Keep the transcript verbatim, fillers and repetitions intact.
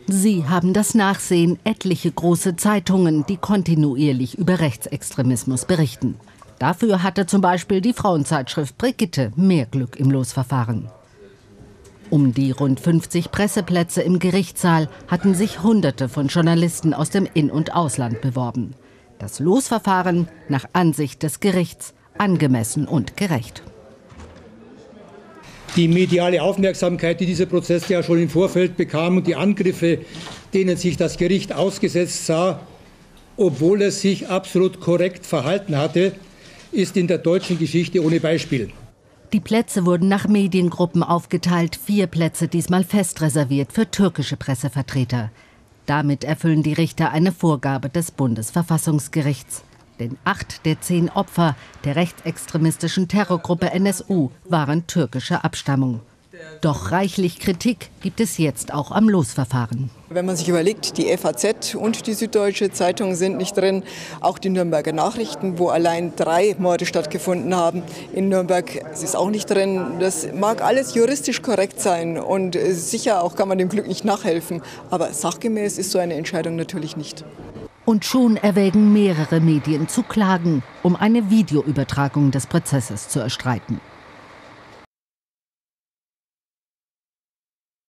Sie haben das Nachsehen, etliche große Zeitungen, die kontinuierlich über Rechtsextremismus berichten. Dafür hatte zum Beispiel die Frauenzeitschrift Brigitte mehr Glück im Losverfahren. Um die rund fünfzig Presseplätze im Gerichtssaal hatten sich Hunderte von Journalisten aus dem In- und Ausland beworben. Das Losverfahren nach Ansicht des Gerichts angemessen und gerecht. Die mediale Aufmerksamkeit, die dieser Prozess ja schon im Vorfeld bekam, und die Angriffe, denen sich das Gericht ausgesetzt sah, obwohl es sich absolut korrekt verhalten hatte, ist in der deutschen Geschichte ohne Beispiel. Die Plätze wurden nach Mediengruppen aufgeteilt, vier Plätze diesmal fest reserviert für türkische Pressevertreter. Damit erfüllen die Richter eine Vorgabe des Bundesverfassungsgerichts. Denn acht der zehn Opfer der rechtsextremistischen Terrorgruppe N S U waren türkischer Abstammung. Doch reichlich Kritik gibt es jetzt auch am Losverfahren. Wenn man sich überlegt, die F A Z und die Süddeutsche Zeitung sind nicht drin, auch die Nürnberger Nachrichten, wo allein drei Morde stattgefunden haben in Nürnberg, ist es auch nicht drin. Das mag alles juristisch korrekt sein und sicher auch kann man dem Glück nicht nachhelfen, aber sachgemäß ist so eine Entscheidung natürlich nicht. Und schon erwägen mehrere Medien zu klagen, um eine Videoübertragung des Prozesses zu erstreiten.